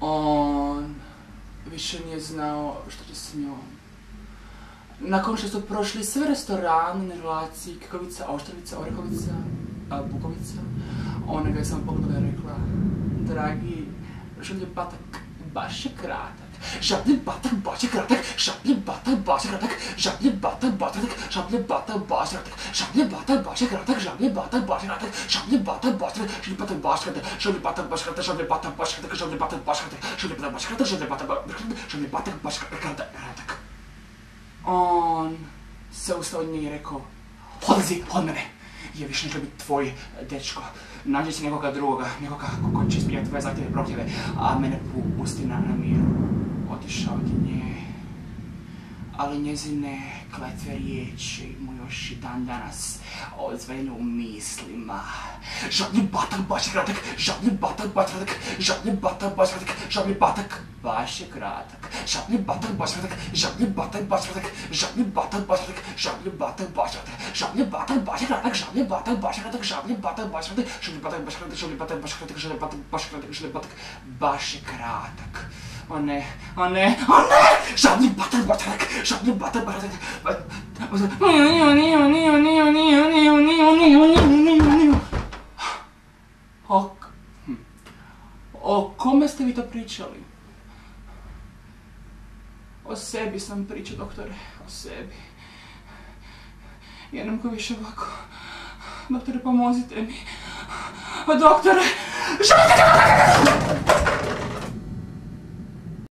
On više nije znao što će s njom. Nakon što su prošli sve restorane na relaciji Kikovica, Oštrovica, Orehovica, Bukovica, ona ga je samo pogledala i rekla: dragi, žablji batak baš je kratak. Žablji batak baš je kratak. Žablji batak baš je kratak. Žablji batak baš je kratak. Žablji batak baš je kratak. Žablji batak baš je kratak. Žablji batak baš je kratak. Žablji batak baš je kratak. Žablji batak baš je kratak. Žablji batak baš je kratak. Žablji batak baš je kratak. Žablji batak baš je kratak. Žablji batak baš je kratak. Žablji batak baš je kratak. Žablji batak baš je kratak. On se ustao od nje i rekao: odlazi od mene, ja više neću biti tvoj dečko. Nađi si nekoga drugoga, nekoga ko će ispunjati tvoje zahtjeve i prohtjeve, a mene pusti na miru. Otišao od nje, ali njezine kletve riječi mu još i dan danas odzvenu u mislima. Žablji batak baš je kratak, žablji batak baš je kratak, žablji batak baš je kratak, žablji batak baš je kratak, žablji batak baš je kratak, žablji batak baš je kratak, žablji batak baš je kratak, žablji batak baš je kratak, žablji batak baš je kratak, žablji batak baš je kratak, žablji batak baš je kratak, žablji batak baš je kratak, žablji batak baš je kratak, žablji batak baš je kratak, žablji batak baš je kratak. O ne, o ne, o ne! Žablji batak baš je kratak, žablji batak baš je kratak. O kome ste vi to pričali? O sebi sam pričao, doktore, o sebi. Ja ne mogu više ovako. Doktore, pomozite mi. Doktore!